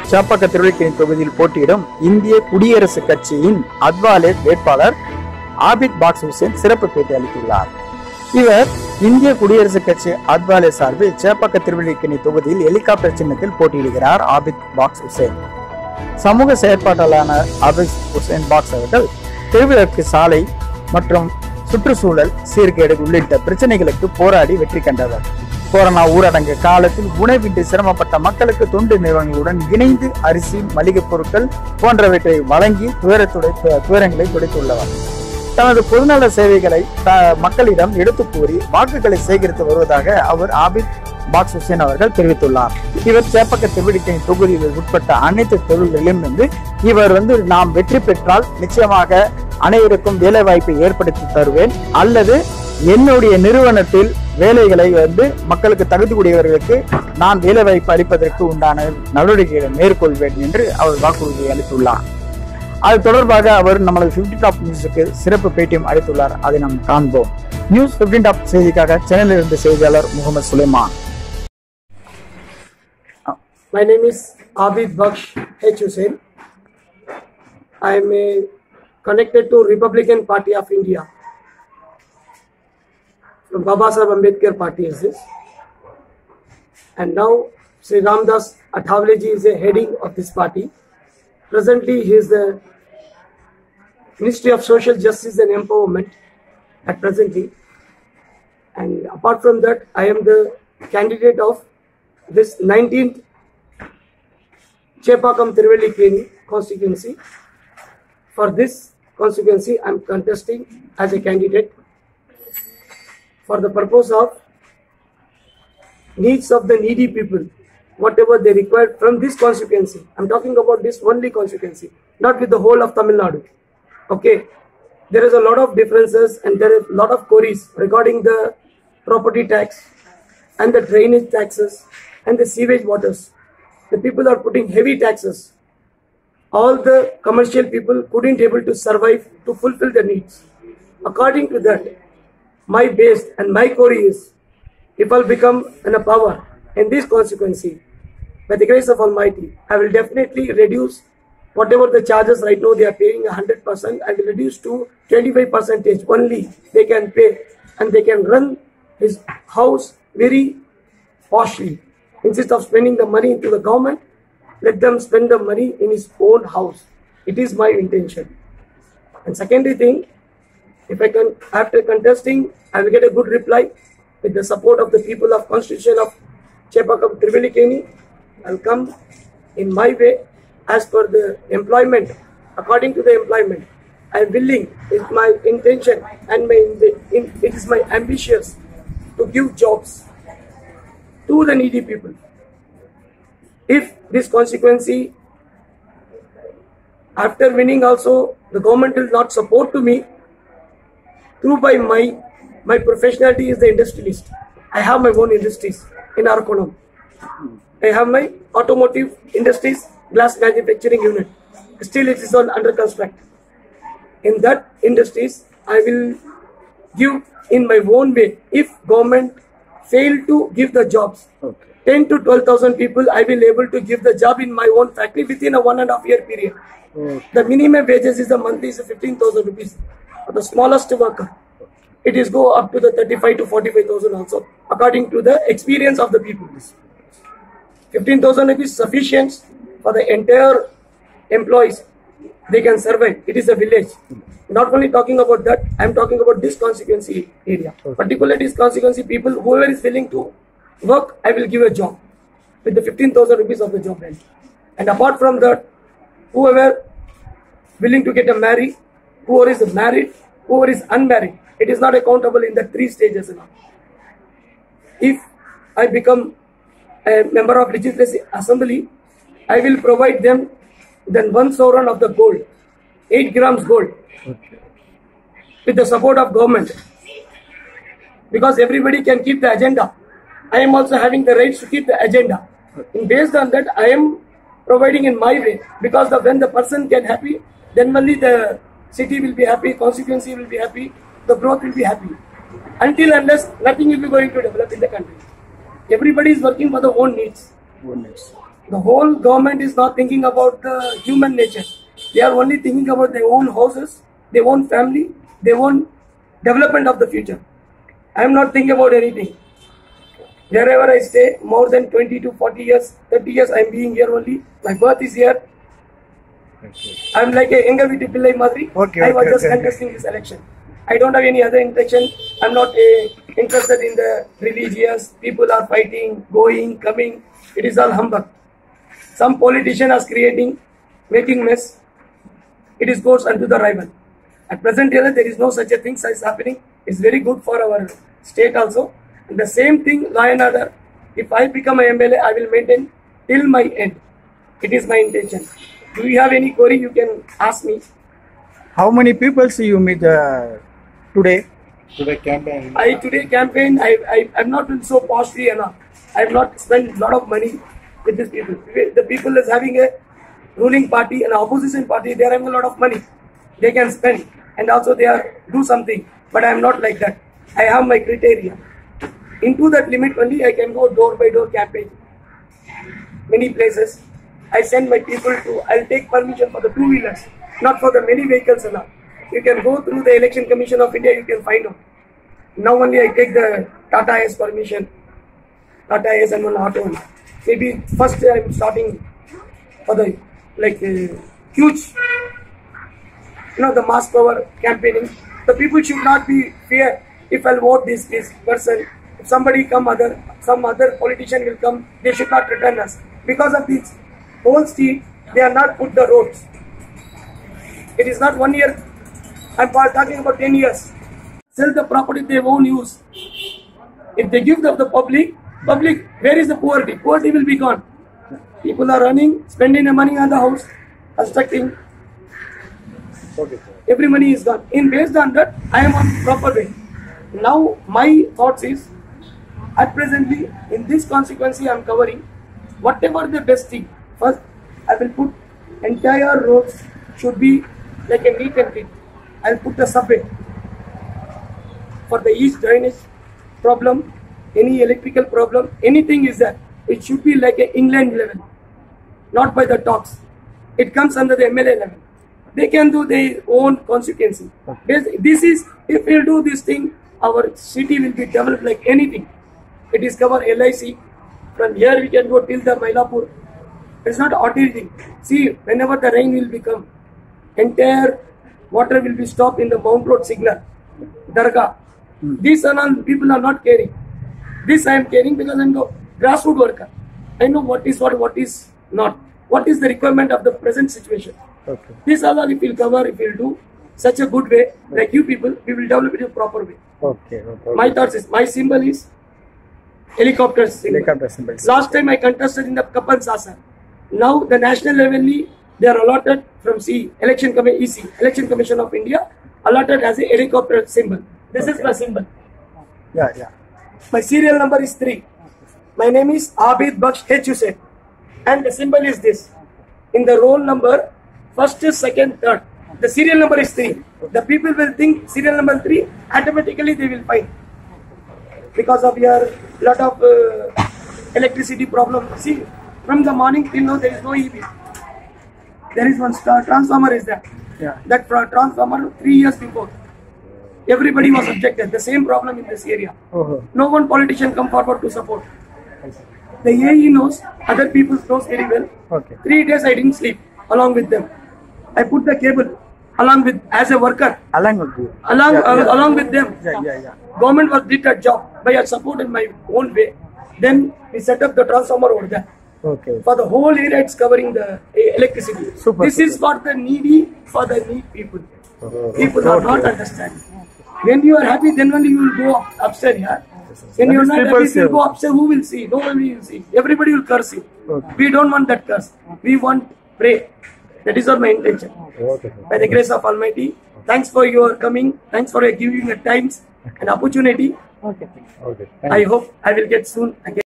சேப்பாக்கம் திருவல்லிக்கேணி தொகுதியில் போட்டியிடும் இந்திய குடியரசுக் கட்சியின் அத்வாலே வேட்பாளர் ஆபித் பாக்ஸ் ஹுசேன் சிறப்பு பேட்டி அளித்துள்ளார். இவர் இந்திய குடியரசுக் கட்சி அத்வாலே சார்பில் சேப்பாக்கம் திருவல்லிக்கேணி தொகுதியில் ஹெலிகாப்டர் சின்னத்தில் போட்டியிடுகிறார். ஆபித் பாக்ஸ் ஹுசேன் சமூக செயற்பாட்டாளரான ஆபித் ஹுசேன் பாக்ஸ் அவர்கள் தெருவிளக்கு சாலை மற்றும் சுற்றுச்சூழல் சீர்கேடு உள்ளிட்ட பிரச்சனைகளுக்கு போராடி வெற்றி கண்டவர். கொரோனா ஊரடங்கு காலத்தில் உணவின்றி சிரமப்பட்ட மக்களுக்கு தொண்டு நிறுவனங்களுடன் இணைந்து அரிசி, மளிகை பொருட்கள் போன்றவற்றை வழங்கி துயரங்களை துடைத்துள்ளவர். தனது பொதுநல சேவைகளை மக்களிடம் எடுத்து கூறி வாக்குகளை சேகரித்து வருவதாக அவர் ஆபித் பாக்ஸ் ஹுசேன் அவர்கள் தெரிவித்துள்ளார். இவர் சேப்பாக்கம் திருவல்லிக்கேணி தொகுதியில் உட்பட்ட அனைத்து தொழில்களிலும் இவர் நாம் வெற்றி பெற்றால் நிச்சயமாக அனைவருக்கும் வேலை வாய்ப்பை ஏற்படுத்தி தருவேன், அல்லது என்னுடைய நிறுவனத்தில் வேலைகளை மக்களுக்கு தகுதியுடையவர்களுக்கு நான் வேலை வாய்ப்பு அளிப்பதற்கு உண்டான நடவடிக்கைகளை மேற்கொள்வேன் என்று அவர் வாக்குறுதி அளித்துள்ளார். அது தொடர்பாக அவர் நமது 15 டாப் நியூஸுக்கு சிறப்பு பேட்டியும் அளித்துள்ளார். அதை நாம் காண்போம். நியூஸ் 15 டாப் செய்திக்காக சென்னையில் இருந்து செய்தியாளர் Mohammed Sulaiman. My name is Abid Baksh H. Hussain. I am connected to Republican Party of India. From Baba Saheb Ambedkar Party is this. And now Sri Ramdas Athavaleji is the heading of this party. Presently he is the Ministry of Social Justice and Empowerment at presently. And apart from that, I am the candidate of this 19th Chepakkam Tiruvallikeeni constituency. For this constituency, I am contesting as a candidate for the purpose of needs of the needy people, whatever they require from this constituency. I am talking about this only constituency, not with the whole of Tamil Nadu. Okay, there is a lot of differences and there is a lot of queries regarding the property tax and the drainage taxes and the sewage waters. The people are putting heavy taxes. All the commercial people couldn't able to survive to fulfill their needs. According to that, my base and my query is, if I'll become in a power in this constituency, by the grace of Almighty, I will definitely reduce whatever the charges right now they are paying 100%, I will reduce to 25% only they can pay, and they can run his house very poshly. Instead of spending the money into the government, let them spend the money in his own house. It is my intention. And secondary thing, if I can, after contesting, I will get a good reply with the support of the people of Constitution of Chepakkam Tiruvallikeeni. I will come in my way as per the employment. According to the employment, I am willing. It's my intention and it is my ambitions to give jobs to the needy people. If this constituency, after winning also, the government will not support to me, through by my professionality is the industrialist. I have my own industries in Arakonam. I have my automotive industries, glass manufacturing unit. Still it is on under construct. In that industries, I will give in my own way. If government fail to give the jobs, 10 to 12,000 people, I will able to give the job in my own factory within a 1.5 year period. The minimum wages is the monthly is 15,000 rupees for the smallest worker. It is go up to the 35 to 45,000 also, according to the experience of the people. 15,000 rupees sufficient for the entire employees. They can survive. It is a village. Not only talking about that, I am talking about this constituency area. Particularly this constituency people, whoever is willing to work, I will give a job with the 15,000 rupees of the job rent. And apart from that, whoever willing to get a marry, whoever is married, whoever is unmarried, it is not accountable in the 3 stages now. If I become a member of Legislative Assembly, I will provide them then 1 sovereign of the gold, 8 grams gold, with the support of government. Because everybody can keep the agenda. I am also having the rights to keep the agenda. And based on that, I am providing in my way. Because when the person can happy, then only the city will be happy, constituency will be happy, the growth will be happy. Until unless, nothing will be going to develop in the country. Everybody is working for their own needs. The whole government is not thinking about the human nature. They are only thinking about their own houses, their own family, their own development of the future. I am not thinking about anything. Wherever I stay, more than 20 to 40 years, 30 years, I am being here only. My birth is here. I am like a younger Viti Pillai Madri. I was just contesting this election. I don't have any other intention. I am not interested in the religious. People are fighting, going, coming. It is all humbug. Some politician is creating, making mess. It is goes unto the rival. At present era, there is no such a thing is happening. It's very good for our state also. And the same thing, law and order. If I become an MLA, I will maintain till my end. It is my intention. Do you have any query? You can ask me. How many people see you meet today? Today campaign. Today campaign. I'm not been so costly enough. I have not spent a lot of money with these people. The people is having a ruling party and opposition party. They are having a lot of money. They can spend and also they are do something. But I am not like that. I have my criteria. Into that limit only I can go door by door campaign. Many places. I send my people to. I'll take permission for the 2-wheelers, not for the many vehicles enough. You can go through the Election Commission of India. You can find out. Now only I take the Tata AS permission. Tata AS and one auto. Maybe first I'm starting for the huge, the mass power campaigning. The people should not be fear. If I'll vote this person, if somebody come some other politician will come, they should not return us. Because of this whole street, they are not put the roads. It is not 1 year. I'm talking about 10 years. Sell the property they won't use. If they give the public, where is the poverty? Poverty will be gone. People are running, spending the money on the house, constructing. Okay, Every money is gone. Based on that, I am on proper way. Now my thoughts is, at presently in this constituency I am covering whatever the best thing. First, I will put entire roads should be like a neat and clean. I'll put the subway for the east drainage problem, any electrical problem, anything is that. It should be like a England level, not by the talks. It comes under the MLA level. They can do their own constituency. This is, if we do this thing, our city will be developed like anything. It is cover LIC. From here we can go till the Mylapore. It's not ordinary thing. See, whenever the rain will become, entire water will be stopped in the Mount Road signal, Dargah. These are all people are not caring. This I am caring because I am a grassroots worker. I know what is what is not. What is the requirement of the present situation. Okay. This all if we will cover, if we will do such a good way, like you people, we will develop it in a proper way. Okay. My thoughts is, my symbol is helicopter symbol. Helicopter symbol. Last time I contested in the Kapan Sasa. Now the national level, they are allotted from Election Commission of India, allotted as a helicopter symbol. This is my symbol. Yeah. My serial number is 3. My name is Abid Baksh H. Hussain. And the symbol is this. In the roll number, first, second, third. The serial number is 3. The people will think serial number 3, automatically they will find. Because of your lot of electricity problem. See, from the morning till now there is no EV. There is one transformer is there. Yeah. That transformer 3 years before. Everybody was objected. The same problem in this area. No one politician come forward to support. The AE knows, other people knows very well. Okay. 3 days I didn't sleep along with them. I put the cable along with, as a worker. Along with you. Along with them. Yeah. Government did that job, but I supported my own way. Then we set up the transformer over there. Okay. For the whole area, it's covering the electricity. This is for the needy, for the need people. People are not understanding. When you are happy, then only you will go upstairs here. When you are not happy, you will go upstairs. Who will see? Nobody will see. Everybody will curse you. We don't want that curse. We want pray. That is not my intention. By the grace of Almighty, thanks for your coming. Thanks for giving the times and opportunity. Okay. I hope I will get soon again.